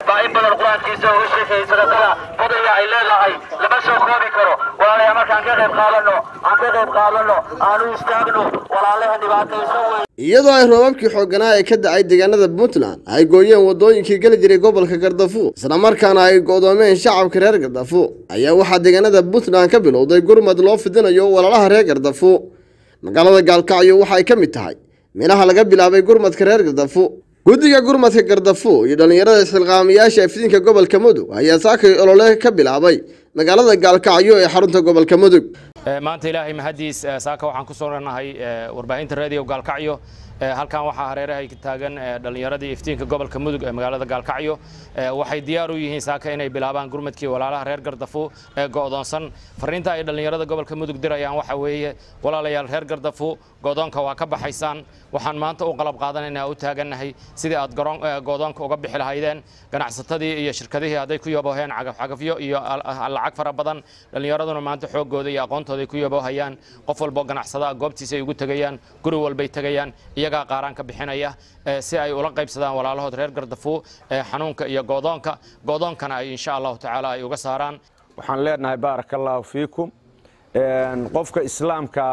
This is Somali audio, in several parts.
in badan quraankiisa oo sheekay sadaqada fadhiga ay leedahay lama soo koobi karo walaalayaal markaan ka qayb qaadano aanu istaagno walaalaha dhibaataysan way iyadoo ay roobabkii xooganaa ee ka dhacay deegaanada Puntland ay gooyeen wadooyinkii gali jiray gobolka Gardafu isla markaana ay go'doomeen shacabka reer Gardafu ayaa waxa deegaanada Puntland ka bilowday gurmad loo fidinayo walaalaha reer Gardafu magaalada Gaalkacyo waxa ay ka mid tahay meelaha laga bilaabay gurmadka reer Gardafu guddiga gurmadka Gardafu iyo dhalinyarada isxilqaamayaasha iftiinka gobolka Mudug ayaa saakay olole ka bilaabay magaalada Gaalkacyo ee xarunta gobolka Mudug maanta ilaahay mahadiis saaka waxaan ku soo rarnahay warbaahinta radio Gaalkacyo halkan waxa hareeraha ka taagan dhalinyaradii iftiinka gobolka Mudug ee magaalada Gaalkacyo waxay diyaar u yihiin saaka inay bilaabaan gurmadkii walaalaha reer Gardafu ee go'doonsan fariinta ay dhalinyarada gobolka Mudug dirayaan waxa weeye walaalayaal reer Gardafu go'doonka waa ka baxaysaan waxaan maanta u qalab qaadanaynaa u taaganahay sidii aad go'doonka uga bixi lahaydeen ganacsatadii iyo shirkadihii aday ku yabooheen cagafyo iyo lacag fara badan dhalinyaraduna maanta xoogooda iyo aqoontooda ku yaboohayaan qof walba ganacsada goobtiisa ay ugu tagayaan guri walba ay tagayaan iyaga qaaraan ka bixinaya si ay ula qaybsadaan walaalahood reer Gardafu xanuunka iyo go'doonkana ay insha Allah taala ay uga saaraan waxaan leenahay barakallahu fiikum qofka islaamka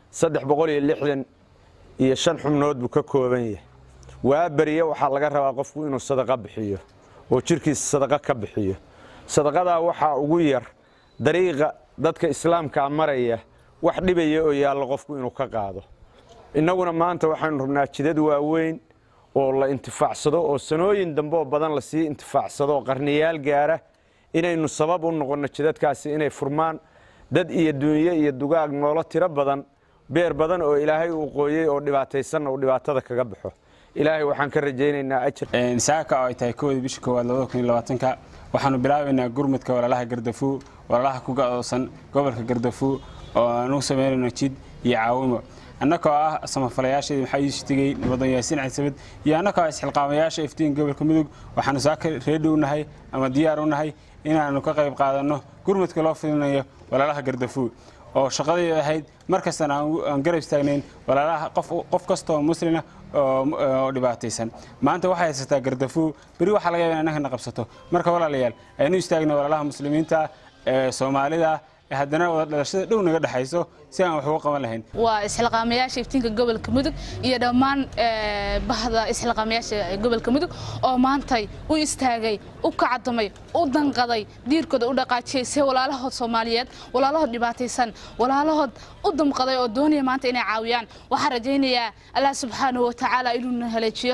360 iyo 5 xubnood buu ka kooban yahay waa bariye waxa laga rabaa qofku inuu sadaqa bixiyo oo jirkiisa sadaqa ka bixiyo sadaqada waxa ugu yar dariiqa dadka islaamka maraya wax dhibaya oo yaal qofku inuu ka qaado inaguna maanta waxaan rubnaa jidad waaweyn oo la intifaacsado oo sanooyin dambe oo badan la sii intifaacsado qarniyaal gaara inaynu sabab u noqono jidadkaasi inay furmaan dad iyo duunyo iyo dugaag noolo tiro badan beer badan oo ilaahay uu qooyay oo dhibaataysan oo dhibaatada kaga baxo ilaahay waxaan ka rajaynaynaa ajir saaka ay tahay koodii bishii 2020 waxaanu bilaabaynaa gurmadka walaalaha Gardafu walaalaha ku go'doonsan gobolka Gardafu oo aanu sameeyno jid iyo caawimo annagoo ah samafalayaashii waxay istigay wadan Yaasiin Cabdi iyo annagoo isxilqaamayaasha iftiin gobolka Mudug waxaanu saaka reedi u nahay ama diyaar u nahay inaanu ka qayb qaadano gurmadka loo fidinayo walaalaha Gardafu oo shaqadii ahayd markastana aan garab istaagnayn walaalaha qof kasta oo muslim ah oo dhibaataysan maanta waxay haysataa Gardafu bari waxa laga yaabaa inay qabsato marka walaalayaal aynu istaagno walaalaha muslimiinta ee Soomaalida haddana wadashada dhow naga dhaxayso si aan wax uga qaban lahayn waa isxilqaamayaasha iftiinka gobolka Mudug iyo dhammaan bahda isxilqaamayaasha gobolka Mudug oo maantay u istaagay u kacdamay u danqaday diirkooda u dhaqaajiyay si walaalahood Soomaaliyeed walaalahood dhibaataysan walaalahood u damqaday oo doonaya maanta inay caawiyaan waxa rajaynayaa Allah subhanahu wa ta'ala inuu haleejiyo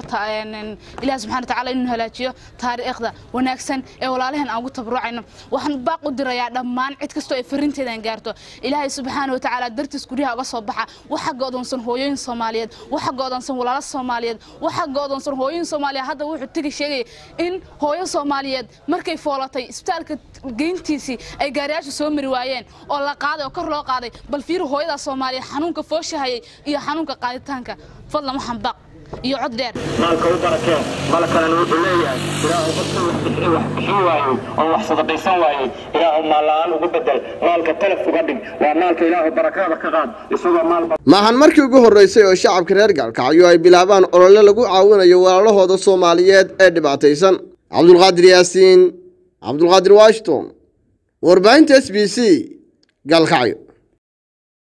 taariikhda wanaagsan ee walaalahan aan ugu tabruucayno waxaan baaq u dirayaa dhammaan cid kasto ay fariinteedan gaarto Ilaahay subhanahu wa ta'ala dartiis guriga uga soo baxa waxa go'doonsan hooyooyin Soomaaliyeed waxa go'doonsan walaalo Soomaaliyeed waxa go'doonsan hooyooyin Soomaaliyeed hadda wuxuu tagi sheegay in hooyo Soomaaliyeed markay foolatay isbitaalka geyntiisi ay gaariyaasha soo mari waayeen oo la qaaday oo kor loo qaaday bal fiir hooyada Soomaaliyeed xanuunka fooshahay iyo xanuunka qaaditaanka fadlan waxaan baaq iyo cod dheer maalka u barakeen malakana wuxuu leeyahay ilaahu qofka wax bixin waayo oo wax sadaqaysan waayo ilaahu maalaan ugu bedel maalka talaf uga dhig waa maalka ilaahu barakada ka qaad isagoo maal maahan markii ugu horeysay oo shacabka reer Gaalkacyo ay bilaabaan olole lagu caawinayo walaalahooda Soomaaliyeed ee dhibaataysan Cabdulqaadir Yaasiin Cabdulqaadir Washington warbaahinta SBC Gaalkacyo